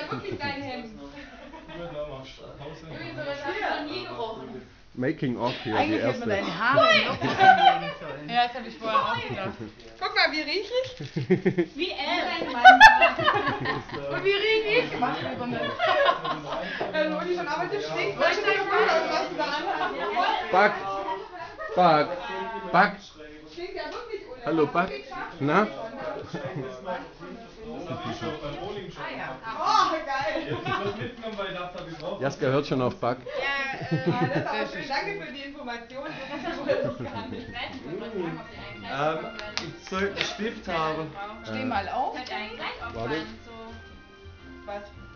ja wirklich dein Hemd. Sowas hast du noch nie gerochen. Making of hier, die Eigentlich hätte man erste. deine Haare in Locken anlegen sollen. Ja, das habe ich vorher auch gedacht. Guck mal, wie riech ich? Wie Und wie riech ich? Mach die Runde. Wenn Uli schon arbeitet, stinkt das schon wieder, was du da anhast. Back! Back! Back! Stinkt ja wirklich, Uli. Hallo Back! Na? Oh, geil. Jaska hört schon auf Back. Das ist aber schön. Danke für die Information. Das wollte ich gar nicht. Ich sollte einen Stift haben. Steh mal auf. Könnte eigentlich gleich Warte. auffallen, so. Was?